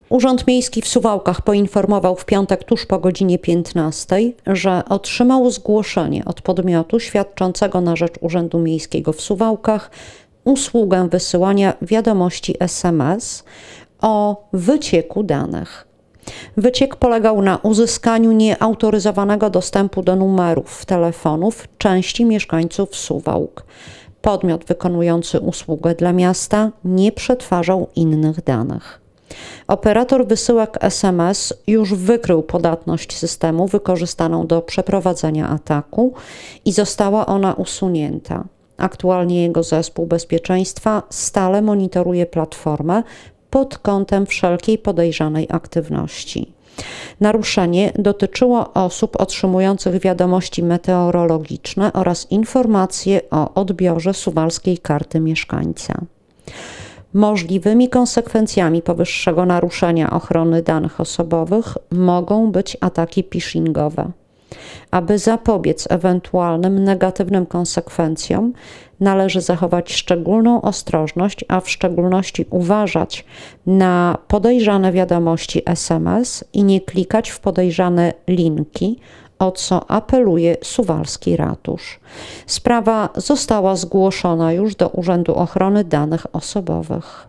Urząd Miejski w Suwałkach poinformował w piątek tuż po godzinie 15, że otrzymał zgłoszenie od podmiotu świadczącego na rzecz Urzędu Miejskiego w Suwałkach usługę wysyłania wiadomości SMS o wycieku danych. Wyciek polegał na uzyskaniu nieautoryzowanego dostępu do numerów telefonów części mieszkańców Suwałk. Podmiot wykonujący usługę dla miasta nie przetwarzał innych danych. Operator wysyłek SMS już wykrył podatność systemu wykorzystaną do przeprowadzenia ataku i została ona usunięta. Aktualnie jego zespół bezpieczeństwa stale monitoruje platformę pod kątem wszelkiej podejrzanej aktywności. Naruszenie dotyczyło osób otrzymujących wiadomości meteorologiczne oraz informacje o odbiorze suwalskiej karty mieszkańca. Możliwymi konsekwencjami powyższego naruszenia ochrony danych osobowych mogą być ataki phishingowe. Aby zapobiec ewentualnym negatywnym konsekwencjom, należy zachować szczególną ostrożność, a w szczególności uważać na podejrzane wiadomości SMS i nie klikać w podejrzane linki, o co apeluje suwalski ratusz. Sprawa została zgłoszona już do Urzędu Ochrony Danych Osobowych.